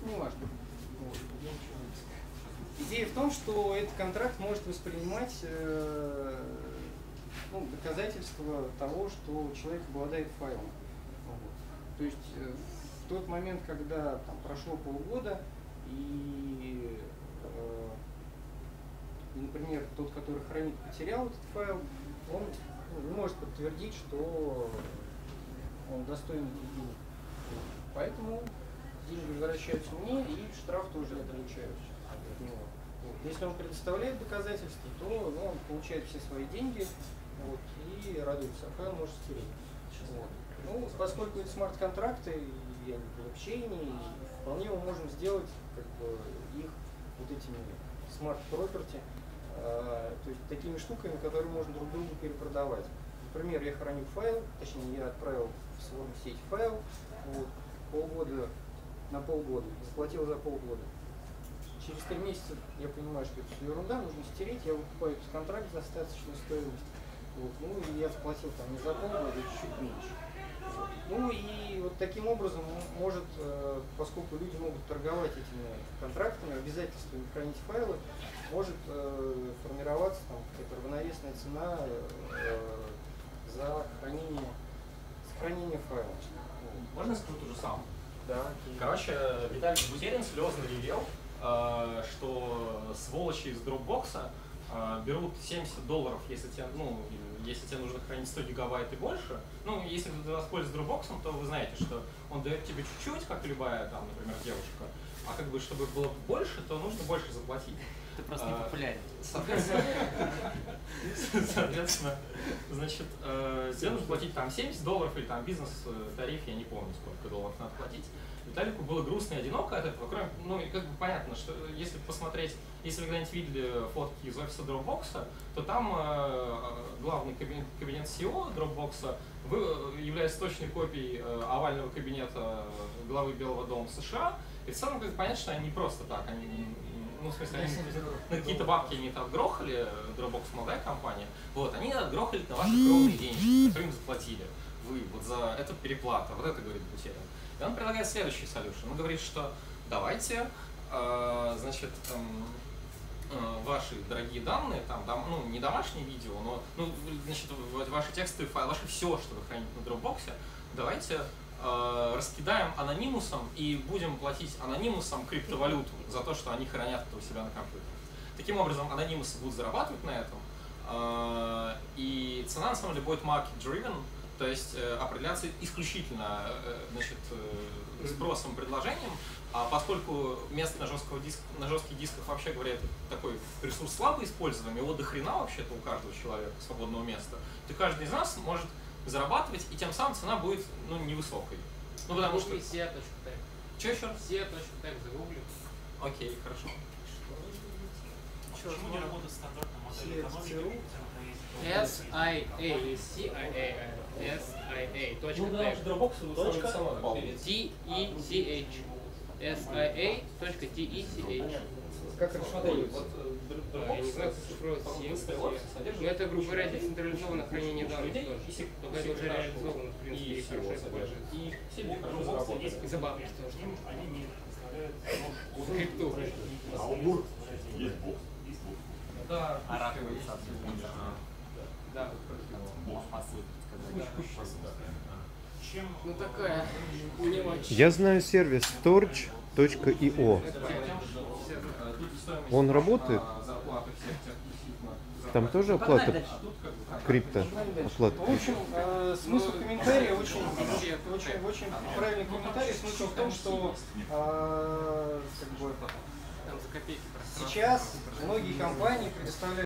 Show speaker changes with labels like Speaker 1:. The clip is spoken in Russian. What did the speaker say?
Speaker 1: не важно. Вот. Идея в том, что этот контракт может воспринимать доказательство того, что человек обладает файлом. Вот. То есть в тот момент, когда там прошло полгода, и, например, тот, который хранит, потерял этот файл, он не может подтвердить, что он достоин этих денег. Поэтому деньги возвращаются мне, и штраф тоже я получаю от него. Вот. Если он предоставляет доказательства, то он получает все свои деньги, вот, и радуется, а файл может стереть. Вот. Ну, поскольку это смарт-контракты и они в блокчейне, вполне мы можем сделать как бы, их вот этими смарт-проперти, то есть такими штуками, которые можно друг другу перепродавать. Например, я храню файл, точнее я отправил в свою сеть файл, вот, на полгода, заплатил за полгода. Через 3 месяца я понимаю, что это все ерунда, нужно стереть, я выкупаю этот контракт за остаточную стоимость. Вот, ну и я заплатил там не за полгода, а чуть меньше. Вот. Ну и вот таким образом может, поскольку люди могут торговать этими контрактами, обязательствами хранить файлы, может формироваться там какая-то равновесная цена за сохранение файла.
Speaker 2: Можно я скажу то же самое?
Speaker 1: Да.
Speaker 2: Короче, Виталий Бутерин слезно ревел, что сволочи из Dropbox берут $70, если тебе нужно хранить 100 гигабайт и больше. Ну, если ты воспользуешься Dropbox, то вы знаете, что он дает тебе чуть-чуть, как любая, там, например, девушка, а как бы, чтобы было больше, то нужно больше заплатить.
Speaker 3: Ты просто не популярен.
Speaker 2: Соответственно, значит, тебе нужно платить там $70 или там бизнес-тариф, я не помню, сколько долларов надо платить. Виталику было грустно и одиноко от этого, кроме, ну, и как бы понятно, что если посмотреть, если вы когда-нибудь видели фотки из офиса Dropbox, то там главный кабинет CEO Dropbox является точной копией овального кабинета главы Белого дома США, и в целом, как бы, понятно, что они не просто так, они, ну, в смысле, они на какие-то бабки они там отгрохали, Dropbox молодая компания, вот, они отгрохали на ваши кровные деньги, которые им заплатили. Вы вот за это переплата, вот это говорит Бутерин. И он предлагает следующий solution. Он говорит, что давайте, значит, ваши дорогие данные, там, ну, не домашнее видео, но, ну, значит, ваши текстовые файлы, ваше все, что вы храните на Dropbox, давайте раскидаем анонимусом и будем платить анонимусом криптовалюту за то, что они хранят это у себя на компьютере. Таким образом, анонимусы будут зарабатывать на этом, и цена на самом деле будет market-driven, то есть определяться исключительно, значит, спросом и предложением, а поскольку место на жестких дисках, вообще говоря, это такой ресурс слабо используемый, его до хрена вообще-то у каждого человека свободного места, то каждый из нас может зарабатывать, и тем самым цена будет, ну, невысокой. Ну, потому что...
Speaker 4: SIA.tech.
Speaker 2: Что еще раз?
Speaker 4: SIA.tech загугли.
Speaker 2: Окей, хорошо.
Speaker 5: Почему не работает стандартная модель экономики?
Speaker 4: SIA.
Speaker 2: Ну да, Dropbox точка
Speaker 4: TECH. SIA.TECH.
Speaker 1: Как рассмотреть?
Speaker 4: Я не знаю, как цифровать но это, грубо говоря, децентрализованное хранение данных тоже. Только это уже реализовано, в принципе, и хорошо используется. И забавно тоже.
Speaker 5: Они не представляют
Speaker 4: Крипту.
Speaker 6: А у Бур есть бокс.
Speaker 2: Да.
Speaker 4: Да. Ну такая мелочь.
Speaker 7: Я знаю сервис storage.io. Он работает? Там тоже оплата крипто? Оплата
Speaker 1: В общем, смысл комментария очень правильный комментарий. Смысл в том, что как бы,
Speaker 4: Там за копейки.
Speaker 1: сейчас многие компании предоставляют